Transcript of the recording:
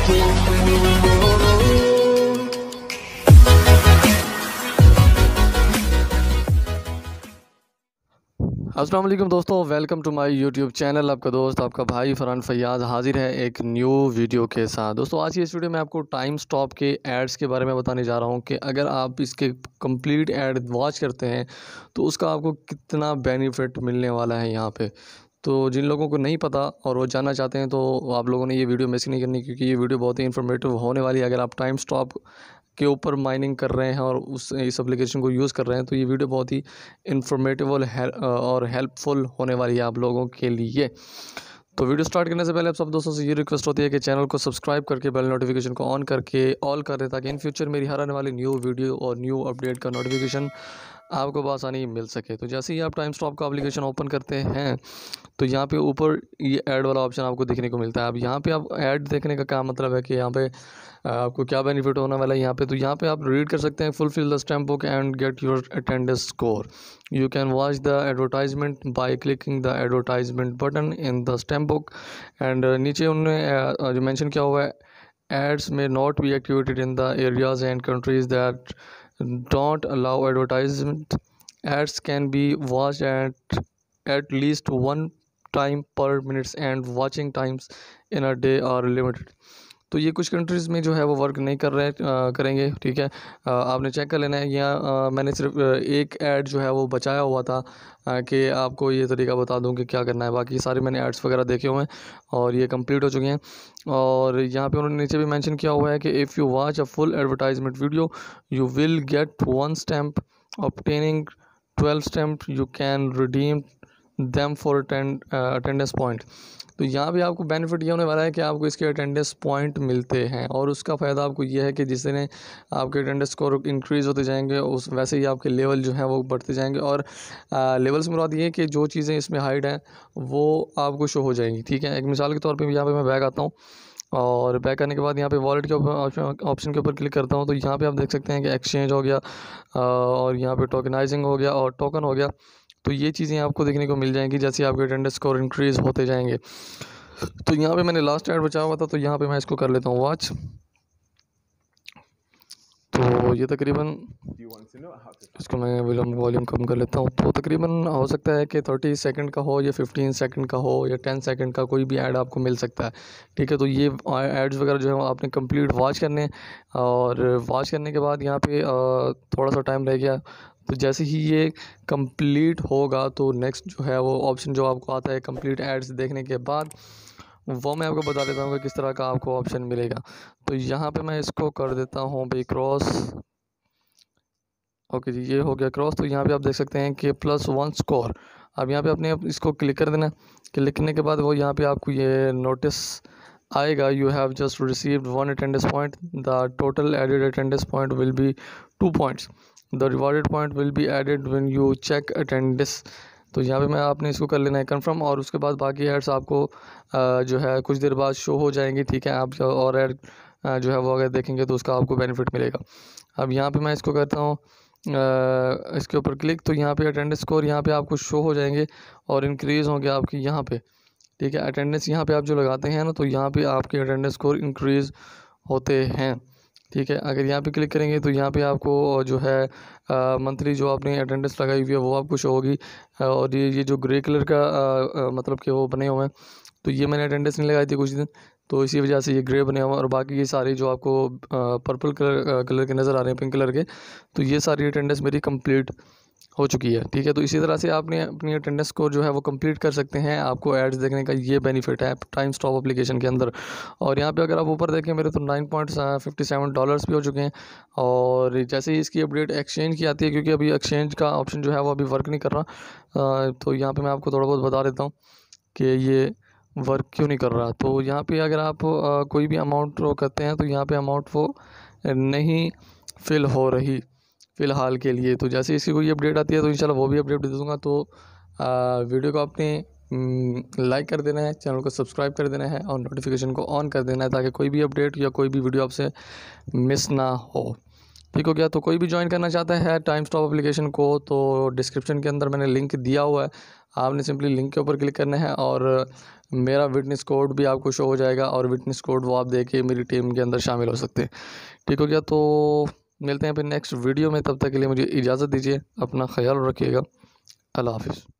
अस्सलाम वालेकुम दोस्तों, welcome to my YouTube channel. आपका दोस्त आपका भाई फरहान फैयाज़ हाजिर है एक न्यू वीडियो के साथ। दोस्तों आज की इस वीडियो में आपको टाइम स्टॉप के एड्स के बारे में बताने जा रहा हूं कि अगर आप इसके कंप्लीट एड वॉच करते हैं तो उसका आपको कितना बेनिफिट मिलने वाला है यहाँ पे। तो जिन लोगों को नहीं पता और वो जानना चाहते हैं तो आप लोगों ने ये वीडियो मिस नहीं करनी, क्योंकि ये वीडियो बहुत ही इन्फॉर्मेटिव होने वाली है। अगर आप टाइम स्टॉप के ऊपर माइनिंग कर रहे हैं और इस एप्लीकेशन को यूज़ कर रहे हैं तो ये वीडियो बहुत ही इन्फॉर्मेटिव और हेल्पफुल होने वाली है आप लोगों के लिए। तो वीडियो स्टार्ट करने से पहले आप सब दोस्तों से ये रिक्वेस्ट होती है कि चैनल को सब्सक्राइब करके बेल नोटिफिकेशन को ऑन करके ऑल कर दें, ताकि इन फ्यूचर मेरी हर आने वाली न्यू वीडियो और न्यू अपडेट का नोटिफिकेशन आपको बआसानी मिल सके। तो जैसे ही आप टाइम स्टॉप का एप्लीकेशन ओपन करते हैं तो यहाँ पे ऊपर ये ऐड वाला ऑप्शन आपको देखने को मिलता है। अब यहाँ पे आप ऐड देखने का क्या मतलब है कि यहाँ पे आपको क्या बेनिफिट होने वाला है यहाँ पे। तो यहाँ पे आप रीड कर सकते हैं, fulfil the stamp book and get your attendance score. You can watch the advertisement by clicking the advertisement button in the stamp book. And नीचे उन्होंने जो मेंशन किया हुआ है, एड्स में not be activated in the areas and countries that don't allow advertisement. Ads can be watched at least one time per minute and watching times in a day are limited. तो ये कुछ countries में जो है वो work नहीं कर रहे करेंगे, ठीक है। आपने चेक कर लेना है। यहाँ मैंने सिर्फ एक ऐड जो है वो बचाया हुआ था कि आपको ये तरीका बता दूं कि क्या करना है। बाकी सारे मैंने एड्स वगैरह देखे हुए हैं और ये कंप्लीट हो चुके हैं। और यहाँ पे उन्होंने नीचे भी मेंशन किया हुआ है कि if you watch a full advertisement video you will get 1 stamp, obtaining 12 stamp you can redeem them for attendance point. तो यहाँ भी आपको बेनिफिट ये होने वाला है कि आपको इसके अटेंडेंस पॉइंट मिलते हैं, और उसका फ़ायदा आपको ये है कि जिससे आपके अटेंडेंस स्कोर इंक्रीज़ होते जाएंगे उस वैसे ही आपके लेवल जो हैं वो बढ़ते जाएंगे। और लेवल से मुराद ये है कि जो चीज़ें इसमें हाइड हैं वो आपको शो हो जाएंगी, ठीक है। एक मिसाल के तौर पर यहाँ पर मैं बैक आता हूँ और बैक आने के बाद यहाँ पे वॉलेट के ऑप्शन के ऊपर क्लिक करता हूँ तो यहाँ पे आप देख सकते हैं कि एक्सचेंज हो गया और यहाँ पे टोकनाइजिंग हो गया और टोकन हो गया। तो ये चीज़ें आपको देखने को मिल जाएंगी जैसे आपके अटेंडेंस स्कोर इंक्रीज़ होते जाएंगे। तो यहाँ पे मैंने लास्ट ऐड बचा हुआ था तो यहाँ पे मैं इसको कर लेता हूँ वॉच। तो ये तकरीबन, इसको मैं वॉल्यूम कम कर लेता हूँ। तो तकरीबन हो सकता है कि 30 सेकंड का हो या 15 सेकंड का हो या 10 सेकंड का, कोई भी ऐड आपको मिल सकता है, ठीक है। तो ये ऐड्स वगैरह जो है आपने कंप्लीट वॉच करने हैं और वॉच करने के बाद यहाँ पे थोड़ा सा टाइम रह गया। तो जैसे ही ये कंप्लीट होगा तो नेक्स्ट जो है वो ऑप्शन जो आपको आता है कंप्लीट एड्स देखने के बाद, वो मैं आपको बता देता हूँ कि किस तरह का आपको ऑप्शन मिलेगा। तो यहाँ पे मैं इसको कर देता हूँ भाई क्रॉस। ओके जी, ये हो गया क्रॉस। तो यहाँ पे आप देख सकते हैं कि +1 स्कोर। अब यहाँ पे आपने इसको क्लिक कर देना। क्लिक करने के बाद वो यहाँ पे आपको ये नोटिस आएगा, you have just received 1 attendance point, the total added attendance point will be 2 points, the rewarded point will be added when you check attendance. तो यहाँ पे मैं आपने इसको कर लेना है कंफर्म, और उसके बाद बाकी एड्स आपको जो है कुछ देर बाद शो हो जाएंगी, ठीक है। आप और ऐड जो है वो अगर देखेंगे तो उसका आपको बेनिफिट मिलेगा। अब यहाँ पे मैं इसको करता हूँ इसके ऊपर क्लिक, तो यहाँ पे अटेंडेंस स्कोर यहाँ पे आपको शो हो जाएंगे और इंक्रीज़ होंगे आपके यहाँ पे, ठीक है। अटेंडेंस यहाँ पे आप जो लगाते हैं ना तो यहाँ पे आपके अटेंडेंस स्कोर इंक्रीज़ होते हैं, ठीक है। अगर यहाँ पे क्लिक करेंगे तो यहाँ पे आपको जो है मंथली जो आपने अटेंडेंस लगाई हुई है वो आपको शो होगी। और ये जो ग्रे कलर का मतलब कि वो बने हुए हैं, तो ये मैंने अटेंडेंस नहीं लगाई थी कुछ दिन, तो इसी वजह से ये ग्रे बने हुए हैं। और बाकी ये सारे जो आपको पर्पल कलर के नज़र आ रहे हैं, पिंक कलर के, तो ये सारी अटेंडेंस मेरी कंप्लीट हो चुकी है, ठीक है। तो इसी तरह से आपने अपनी अटेंडेंस स्कोर जो है वो कंप्लीट कर सकते हैं। आपको एड्स देखने का ये बेनिफिट है टाइम स्टॉप एप्लीकेशन के अंदर। और यहाँ पे अगर आप ऊपर देखें मेरे तो $9.57 भी हो चुके हैं। और जैसे ही इसकी अपडेट एक्सचेंज की आती है, क्योंकि अभी एक्सचेंज का ऑप्शन जो है वो अभी वर्क नहीं कर रहा, तो यहाँ पर मैं आपको थोड़ा बहुत बता देता हूँ कि ये वर्क क्यों नहीं कर रहा। तो यहाँ पे अगर आप कोई भी अमाउंट ड्रॉ करते हैं तो यहाँ पे अमाउंट वो नहीं फिल हो रही फ़िलहाल के लिए। तो जैसे इसकी कोई अपडेट आती है तो इंशाल्लाह वो भी अपडेट दे दूँगा। तो वीडियो को आपने लाइक कर देना है, चैनल को सब्सक्राइब कर देना है और नोटिफिकेशन को ऑन कर देना है, ताकि कोई भी अपडेट या कोई भी वीडियो आपसे मिस ना हो। ठीक हो गया। तो कोई भी ज्वाइन करना चाहता है टाइम स्टॉप एप्लीकेशन को तो डिस्क्रिप्शन के अंदर मैंने लिंक दिया हुआ है, आपने सिंपली लिंक के ऊपर क्लिक करना है और मेरा विटनेस कोड भी आपको शो हो जाएगा और विटनेस कोड वो आप देके मेरी टीम के अंदर शामिल हो सकते हैं। ठीक हो गया। तो मिलते हैं फिर नेक्स्ट वीडियो में, तब तक के लिए मुझे इजाज़त दीजिए, अपना ख्याल रखिएगा। अल्लाह हाफ़िज़।